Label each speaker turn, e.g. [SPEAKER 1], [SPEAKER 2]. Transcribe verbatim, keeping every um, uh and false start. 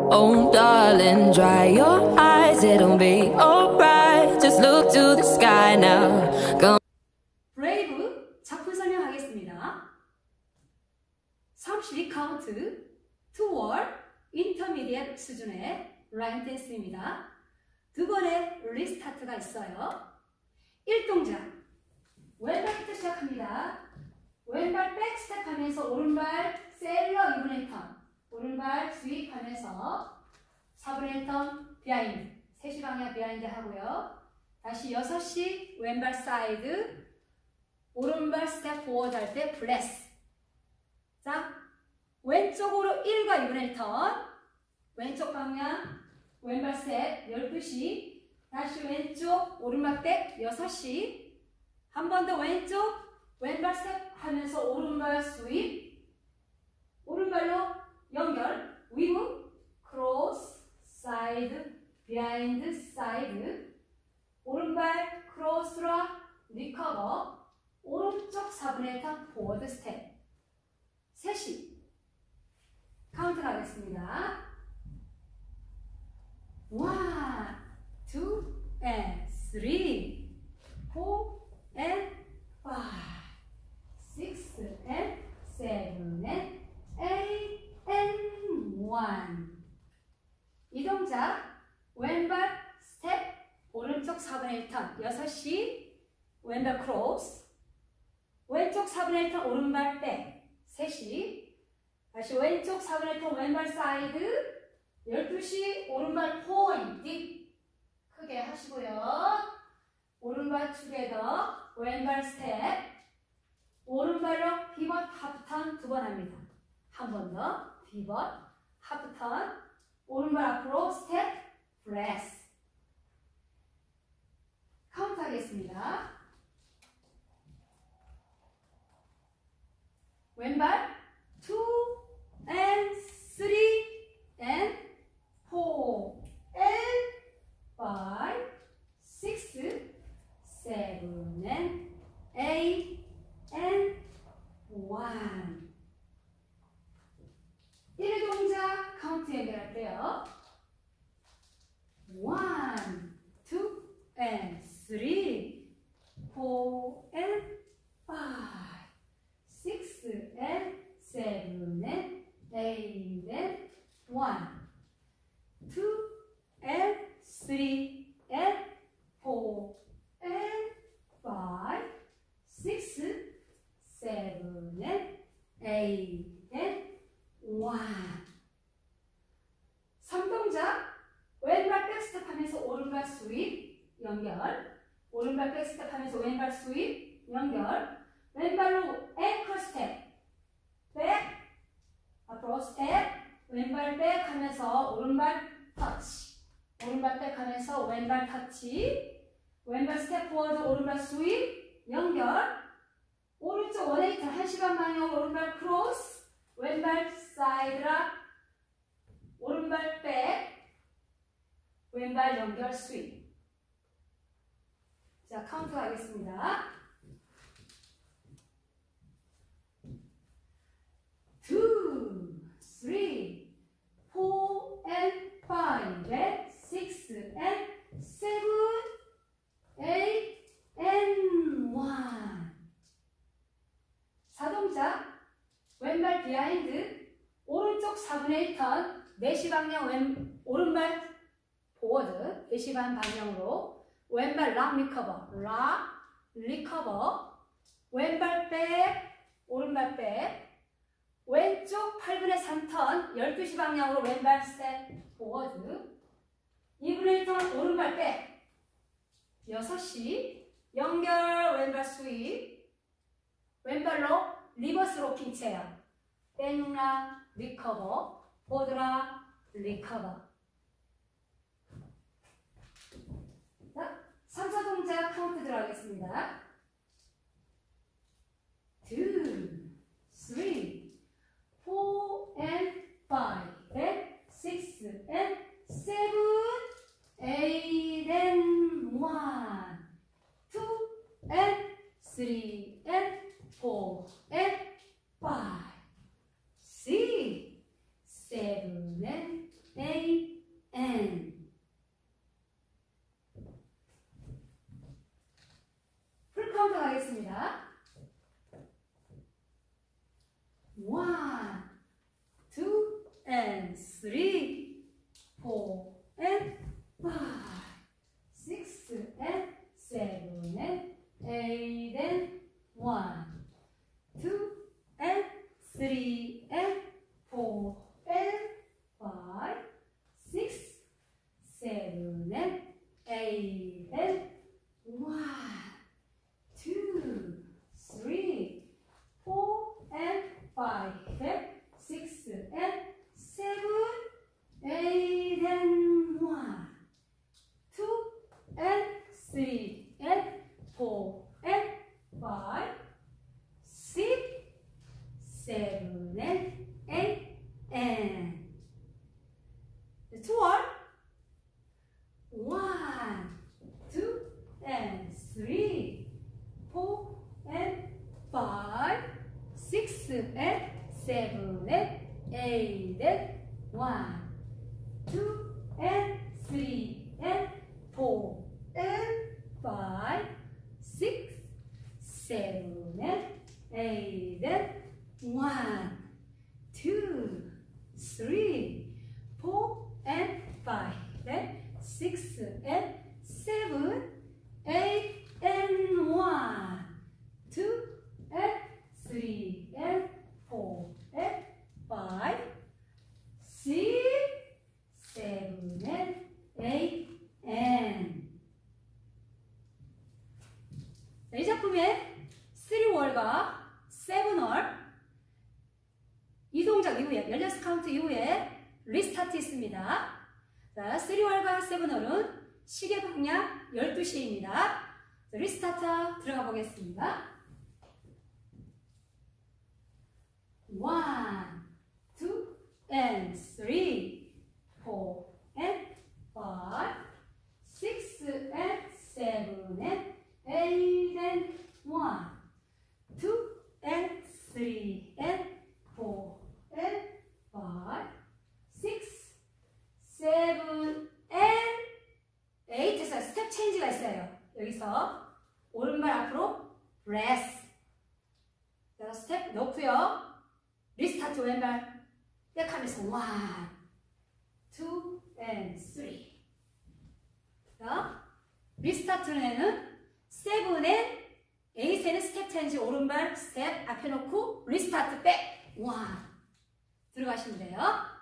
[SPEAKER 1] Oh, darling, dry your eyes, it'll be alright. Just look to the sky now. Go.
[SPEAKER 2] 브레이브 작품 설명하겠습니다. 삼십이 카운트, 투월, 인터미디엇 수준의 라인 댄스입니다. 두 번의 리스타트가 있어요. 일 동작, 왼발부터 시작합니다. 왼발 백스텝 하면서 오른발 셀러 이분의 턴, 오른발 스윕 하면서 사분의 턴 비하인드, 세 시 방향 비하인드 하고요. 다시 여섯 시 왼발 사이드, 오른발 스텝 포워드 할 때 블레스. 자, 왼쪽으로 일과 이분의 턴, 왼쪽 방향 왼발 스텝 열두 시, 다시 왼쪽 오른발 백 여섯 시, 한 번 더 왼쪽 왼발 스텝 하면서 오른발 스윕, 오른발로 연결, 위브, 크로스, 사이드, 비하인드, 사이드, 오른발 크로스라 리커버, 오른쪽 사분의 턴 포워드 스텝. 세 시 카운트 가겠습니다. 원, 투, and three, four, and five, six, and seven, and eight, and one. 이 동작 왼발 스텝, 오른쪽 사분의 일 턴 여섯 시, 왼발 크로스, 왼쪽 사분의 일 턴 오른발 백 세 시, 다시 왼쪽 사분의 일 턴 왼발 사이드 열두 시, 오른발 포인트 딥 크게 하시고요. 오른발 투게더, 왼발 스텝, 오른발로 피벗 하프턴 두 번 합니다. 한 번 더 피벗 하프턴, 오른발 앞으로 스텝 프레스. 카운트 하겠습니다. 왼발 투 and three and four and five, six, seven, and eight, and one. 일 동작 카운트 연결할게요. one, two, and three, four, and five, six, and seven, and eight, and one. two, and three, and four, and five, six, seven, and eight, and one. 삼 동작 왼발 백스텝 하면서 오른발 스윕 연결, 오른발 백스텝 하면서 왼발 스윕 연결, 왼발로 앵커 스텝 백, 앞으로 스텝, 왼발 백 하면서 오른발 터치, 오른발 백 하면서 왼발 터치, 왼발 스텝 포워드 오른발 스윕 연결, 오른쪽 원에이트 한 시간 방향 오른발 크로스, 왼발 사이드락, 오른발 백, 왼발 연결 스윕. 자, 카운트 하겠습니다. two, three, four, and five, and six, and seven, eight, and one. 사 동작 왼발 비하인드, 오른쪽 사분의 일 턴, 네 시 방향 왼, 오른발 포워드, 네 시 반 방향으로, 왼발 락 리커버, 락 리커버, 왼발 백, 오른발 백, 왼쪽 팔분의 삼 턴, 열두 시 방향으로 왼발 스텝 포워드, 이분의 일 턴 오른발 백, 여섯 시, 연결 왼발 스윕, 왼발로 리버스 로킹 체어, 백락 리커버, 보드락 리커버. 자, 삼, 사 동작 카운트 들어가겠습니다. two, three, four, and five, and six, and seven, eight, and one, two, and three, and four, and five, six, seven, and eight, three, four, and five, six, and seven, and eight, and one, two, and three, and four, and five, six, seven, and eight, and one, two, three, four, and five, and six, and seven, eight, and one, two, and three, and four, and five, six, seven, and eight, and the twelve. One, two, and three, four, and five, six, and seven, and eight, and one, two, and three, and four, and five, six, seven, and eight, and one, two, three, four, and five, and six, and seven, eight, and one, two, and three, and four, and five, six, seven, and eight, and 이 작품에 three 월과 seven 월 이 동작 이후에 열려스 카운트 이후에 리스타트 있습니다. 자, three 월과 seven 월은 시계 방향 열두 시입니다. 리스타트 들어가 보겠습니다. one, two, and three, four, and five, six, and seven, and eight, and one, two, and three, and four, and five, six, seven, and eight에서 스텝 체인지가 있어요. 여기서 오른발 앞으로 press. 자, 스텝 놓고요. 리스타트 왼발 떼하면서 one, two, and three. 자, 리스타트에는 seven and eight에는 스텝 체인지 오른발 스텝 앞에 놓고 리스타트 백 one 들어가시면 돼요.